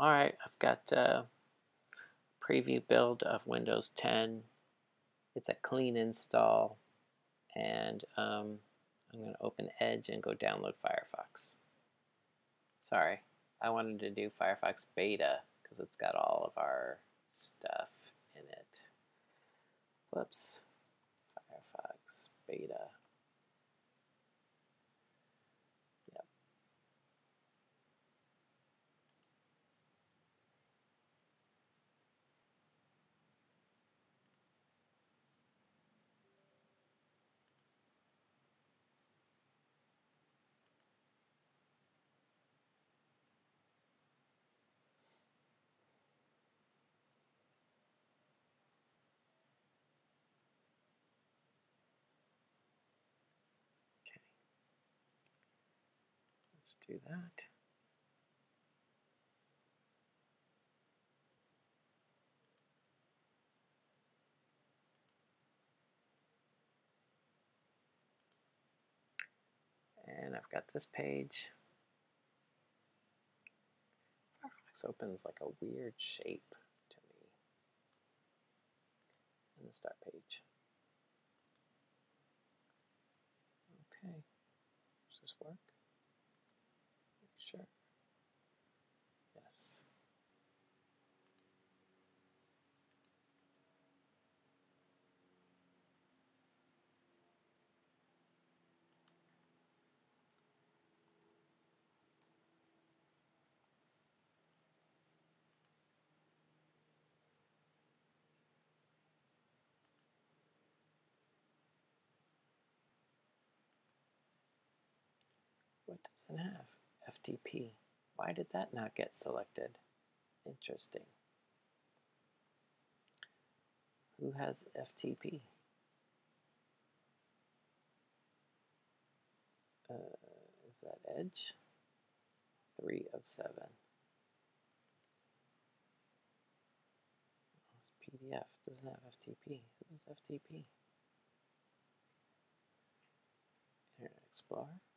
Alright, I've got a preview build of Windows 10. It's a clean install, and I'm going to open Edge and go download Firefox. Sorry, I wanted to do Firefox Beta because it's got all of our stuff in it. Whoops. Firefox Beta. Yep. Okay. Let's do that. And I've got this page. Firefox opens like a weird shape to me in the start page. Okay, does this work? Sure. Yes. What does it have? FTP. Why did that not get selected? Interesting. Who has FTP? Is that Edge? 3 of 7. This PDF doesn't have FTP. Who has FTP? Internet Explorer?